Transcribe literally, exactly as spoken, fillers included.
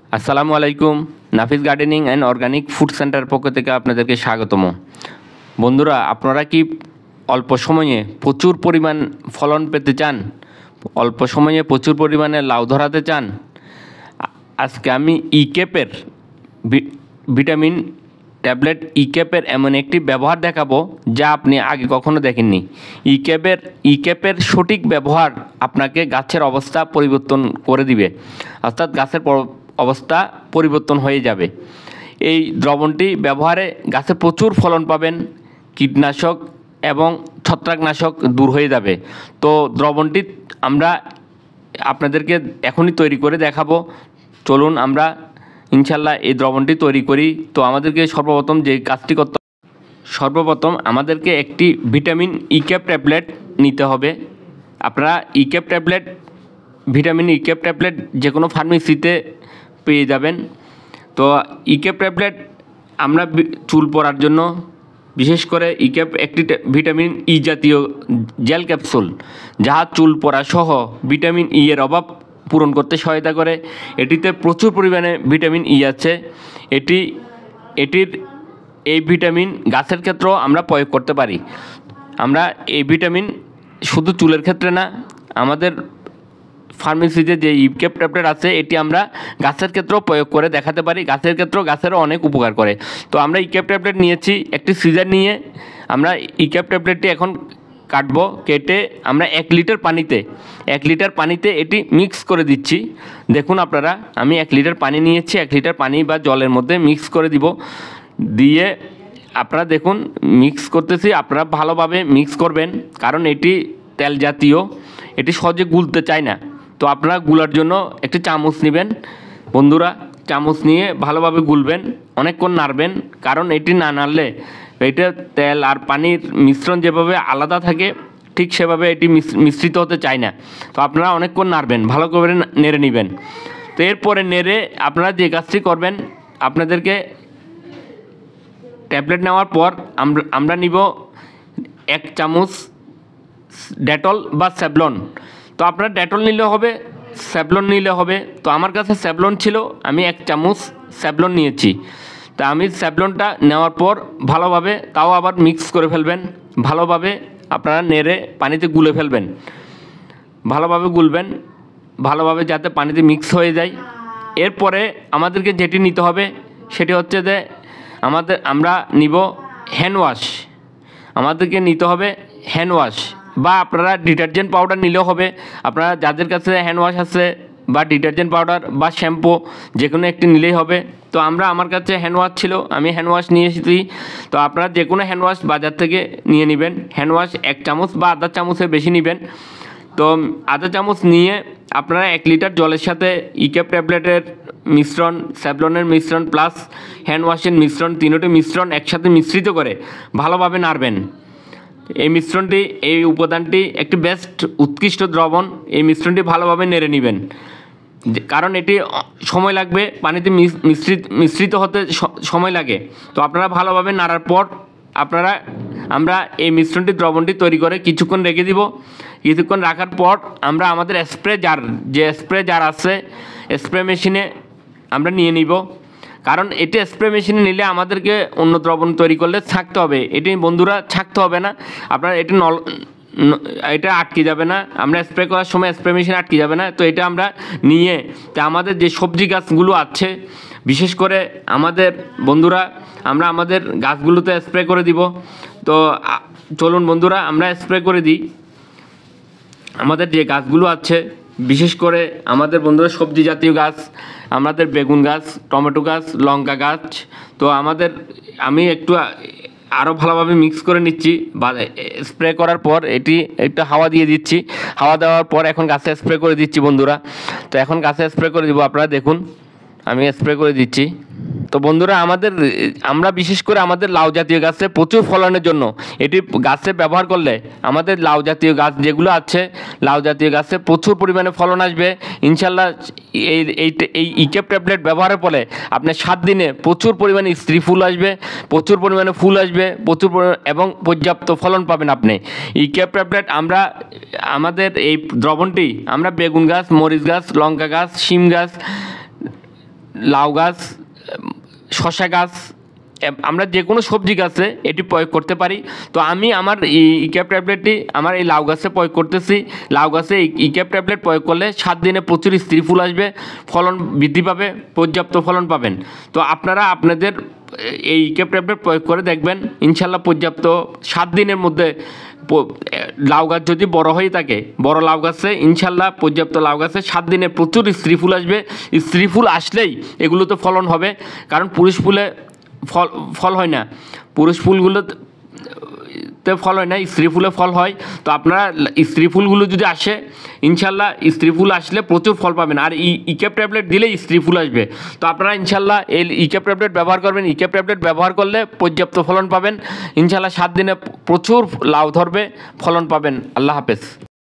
আসসালামু আলাইকুম। Nafis gardening and organic food centre পক্ষ থেকে আপনাদেরকে স্বাগতম। বন্ধুরা, আপনারা কি অল্প সময়ে প্রচুর পরিমাণ ফলন পেতে চান? অল্প সময়ে প্রচুর পরিমাণে লাউ ধরাতে চান? আজকে আমি ইকেপের ভিটামিন ট্যাবলেট ইকেপের এমন একটি ব্যবহার দেখাবো যা আপনি আগে কখনো দেখেননি। ইকেপের ইকেপের সঠিক ব্যবহার আপনাকে গাছের অবস্থা পরিবর্তন করে দিবে, অর্থাৎ গাছের অবস্থা পরিবর্তন হয়ে যাবে। এই দ্রবণটি ব্যবহারে গাছে প্রচুর ফলন পাবেন, কীটনাশক এবং ছত্রাকনাশক দূর হয়ে যাবে। তো দ্রবণটি আমরা আপনাদেরকে এখনই তৈরি করে দেখাবো। চলুন আমরা ইনশাল্লাহ এই দ্রবণটি তৈরি করি। তো আমাদেরকে সর্বপ্রথম যে কাজটি করতে সর্বপ্রথম আমাদেরকে একটি ভিটামিন ইকেপ ট্যাবলেট নিতে হবে। আপনারা Ecap tablet vitamin Ecap tablet যে কোনো ফার্মেসিতে পেয়ে যাবেন। তো ইকেপ ট্যাবলেট আমরা চুল পড়ার জন্য বিশেষ করে ইকেপ একটি ভিটামিন ই জাতীয় জেল ক্যাপসুল, যাহা চুল পড়া সহ ভিটামিন ই এর অভাব পূরণ করতে সহায়তা করে। এটিতে প্রচুর পরিমাণে ভিটামিন ই আছে। এটি এটির এই ভিটামিন গাছের ক্ষেত্রেও আমরা প্রয়োগ করতে পারি। আমরা এই ভিটামিন শুধু চুলের ক্ষেত্রে না, আমাদের ফার্মেসিতে যে ইকেপ ট্যাবলেট আছে এটি আমরা গাছের ক্ষেত্রেও প্রয়োগ করে দেখাতে পারি। গাছের ক্ষেত্রেও গাছেরও অনেক উপকার করে। তো আমরা ইকেপ ট্যাবলেট নিয়েছি, একটি সিজার নিয়ে আমরা ইকেপ ট্যাবলেটটি এখন কাটবো। কেটে আমরা এক লিটার পানিতে এক লিটার পানিতে এটি মিক্স করে দিচ্ছি। দেখুন আপনারা, আমি এক লিটার পানি নিয়েছি, এক লিটার পানি বা জলের মধ্যে মিক্স করে দিব। দিয়ে আপনারা দেখুন মিক্স করতেছি। আপনারা ভালোভাবে মিক্স করবেন, কারণ এটি তেল জাতীয়, এটি সহজে গুলতে চায় না। তো আপনারা গুলার জন্য একটি চামচ নেবেন বন্ধুরা, চামচ নিয়ে ভালোভাবে গুলবেন, অনেকক্ষণ নাড়বেন, কারণ এটি না নাড়লে এটা তেল আর পানির মিশ্রণ যেভাবে আলাদা থাকে ঠিক সেভাবে এটি মিশ্রিত হতে চায় না। তো আপনারা অনেকক্ষণ নাড়বেন, ভালো করে নেড়ে নেবেন। তো এরপরে নেড়ে আপনারা যে কাজটি করবেন, আপনাদেরকে ট্যাবলেট নেওয়ার পর আমরা আমরা নিব এক চামচ ডেটল বা স্যাভলন। তো আপনারা ডেটল নিলে হবে, স্যাভলন নিলে হবে। তো আমার কাছে স্যাভলন ছিল, আমি এক চামচ স্যাভলন নিয়েছি। তা আমি স্যাভলনটা নেওয়ার পর ভালোভাবে তাও আবার মিক্স করে ফেলবেন। ভালোভাবে আপনারা নেড়ে পানিতে গুলে ফেলবেন, ভালোভাবে গুলবেন, ভালোভাবে যাতে পানিতে মিক্স হয়ে যায়। এরপরে আমাদেরকে যেটি নিতে হবে সেটি হচ্ছে যে আমাদের আমরা নিব হ্যান্ড ওয়াশ। আমাদেরকে নিতে হবে হ্যান্ড ওয়াশ, বা আপনারা ডিটারজেন্ট পাউডার নিলেও হবে। আপনারা যাদের কাছে হ্যান্ড ওয়াশ আছে বা ডিটারজেন্ট পাউডার বা শ্যাম্পু যে কোনো একটি নিলেই হবে। তো আমরা আমার কাছে হ্যান্ড ওয়াশ ছিল, আমি হ্যান্ড ওয়াশ নিয়ে এসেছি। তো আপনারা যে কোনো হ্যান্ড ওয়াশ বাজার থেকে নিয়ে নেবেন। হ্যান্ড ওয়াশ এক চামচ বা আধা চামচের বেশি নেবেন। তো আধা চামচ নিয়ে আপনারা এক লিটার জলের সাথে ইকেপ ট্যাবলেটের মিশ্রণ, স্যাভলনের মিশ্রণ প্লাস হ্যান্ড ওয়াশের মিশ্রণ, তিনটি মিশ্রণ একসাথে মিশ্রিত করে ভালোভাবে নাড়বেন। এই মিশ্রণটি, এই উপাদানটি একটি বেস্ট উৎকৃষ্ট দ্রবণ। এই মিশ্রণটি ভালোভাবে নেড়ে নেবেন, কারণ এটি সময় লাগবে, পানিতে মিশ্রিত মিশ্রিত হতে সময় লাগে। তো আপনারা ভালোভাবে নাড়ার পর আপনারা আমরা এই মিশ্রণটি দ্রবণটি তৈরি করে কিছুক্ষণ রেখে দিব। কিছুক্ষণ রাখার পর আমরা আমাদের স্প্রে জার, যে স্প্রে জার আছে স্প্রে মেশিনে আমরা নিয়ে নিব। কারণ এটি স্প্রে মেশিনে নিলে আমাদেরকে অন্য দ্রবণ তৈরি করলে ছাঁকতে হবে। এটি বন্ধুরা ছাঁকতে হবে না, আপনারা এটি নল এটা আটকে যাবে না, আমরা স্প্রে করার সময় স্প্রে মেশিন আটকে যাবে না। তো এটা আমরা নিয়ে তা আমাদের যে সবজি গাছগুলো আছে, বিশেষ করে আমাদের বন্ধুরা, আমরা আমাদের গাছগুলোতে স্প্রে করে দিব। তো চলুন বন্ধুরা আমরা স্প্রে করে দিই আমাদের যে গাছগুলো আছে, বিশেষ করে আমাদের বন্ধুরা সবজি জাতীয় গাছ, আমাদের বেগুন গাছ, টমেটো গাছ, লঙ্কা গাছ। তো আমাদের আমি একটু আরও ভালোভাবে মিক্স করে নিচ্ছি। বা স্প্রে করার পর এটি একটু হাওয়া দিয়ে দিচ্ছি। হাওয়া দেওয়ার পর এখন গাছে স্প্রে করে দিচ্ছি বন্ধুরা। তো এখন গাছে স্প্রে করে দিব, আপনারা দেখুন আমি স্প্রে করে দিচ্ছি। তো বন্ধুরা, আমাদের আমরা বিশেষ করে আমাদের লাউ জাতীয় গাছে প্রচুর ফলনের জন্য এটি গাছে ব্যবহার করলে আমাদের লাউ জাতীয় গাছ যেগুলো আছে, লাউ জাতীয় গাছে প্রচুর পরিমাণে ফলন আসবে ইনশাল্লাহ। এই এই এই ইকেপ ট্যাবলেট ব্যবহারের ফলে আপনার সাত দিনে প্রচুর পরিমাণে স্ত্রী ফুল আসবে, প্রচুর পরিমাণে ফুল আসবে, প্রচুর এবং পর্যাপ্ত ফলন পাবেন আপনি। ইকেপ ট্যাবলেট আমরা আমাদের এই দ্রবণটি আমরা বেগুন গাছ, মরিচ গাছ, লঙ্কা গাছ, শিম গাছ, লাউ গাছ, শসা গাছ, এম- আমরা যে কোনো সবজি গাছে এটি প্রয়োগ করতে পারি। তো আমি আমার ইক্যাপ ট্যাবলেটটি আমার এই লাউ গাছে প্রয়োগ করতেছি। লাউ গাছে এই ইক্যাপ ট্যাবলেট প্রয়োগ করলে সাত দিনে প্রচুর স্ত্রী ফুল আসবে, ফলন বৃদ্ধি পাবে, পর্যাপ্ত ফলন পাবেন। তো আপনারা আপনাদের এই ইক্যাপ ট্যাবলেট প্রয়োগ করে দেখবেন, ইনশাল্লাহ পর্যাপ্ত সাত দিনের মধ্যে প- লাউ গাছ যদি বড় হয়ে থাকে, বড় লাউ গাছে ইনশাল্লাহ পর্যাপ্ত লাউ গাছে সাত দিনে প্রচুর স্ত্রী ফুল আসবে। স্ত্রী ফুল আসলেই এগুলোতে ফলন হবে, কারণ পুরুষ ফুলে ফল ফল হয় না, পুরুষ ফুলগুলোতে ফল হয় না, স্ত্রী ফুলে ফল হয়। তো আপনারা স্ত্রী ফুলগুলো যদি আসে, ইনশাল্লাহ স্ত্রী ফুল আসলে প্রচুর ফল পাবেন। আর ই ইক্যাপ ট্যাবলেট দিলেই স্ত্রী ফুল আসবে। তো আপনারা ইনশাল্লাহ এই ইক্যাপ ট্যাবলেট ব্যবহার করবেন। ইক্যাপ ট্যাবলেট ব্যবহার করলে পর্যাপ্ত ফলন পাবেন, ইনশাল্লাহ সাত দিনে প্রচুর লাউ ধরবে, ফলন পাবেন। আল্লাহ হাফেজ।